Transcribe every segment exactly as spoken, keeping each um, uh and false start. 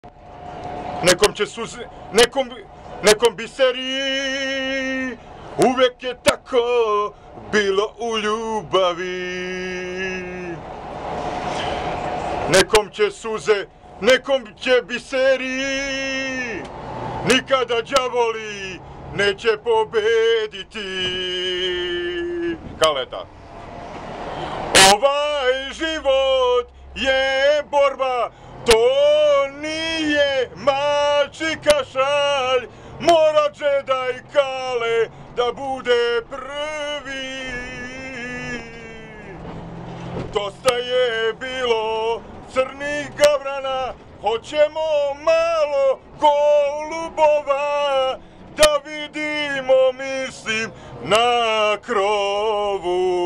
Nekom će suze, nekom, nekom biseri, uvek je tako bilo u ljubavi. Nekom će suze, nekom će biseri, nikada đavoli neće pobediti. Kaleta. Ovaj život je borba, to nije mačika šalj, mora Jedi Kale da bude prvi. Dosta je bilo crnih gavrana, hoćemo malo golubova, da vidimo, mislim, na krovu.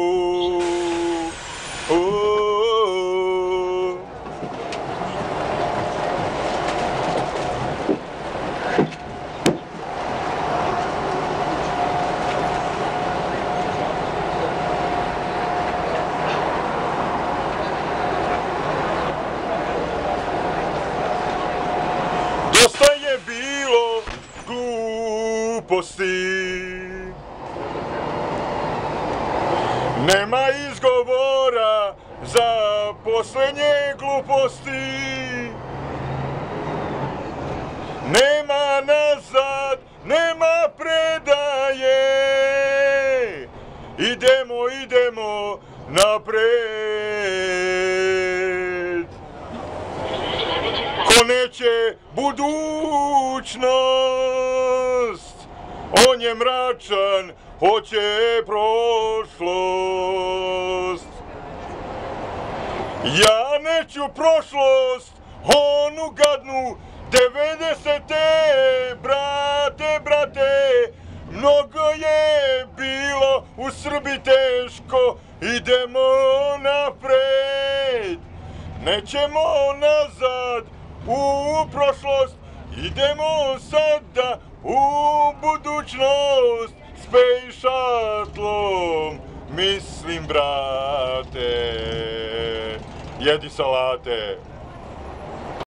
Dosta je bilo gluposti, nema izgovora za poslednje gluposti, nema nazad, nema predaje, idemo, idemo napred. Ko neće budućnost, on je mračan, hoće prošlost. Ja neću prošlost, onu gadnu, devedesete, brate, brate, mnogo je bilo u Srbiji teško, idemo napred. Nećemo nazad u prošlost, idemo sada u budućnost. Space Shuttle-om, mislim, brate, jedi salate.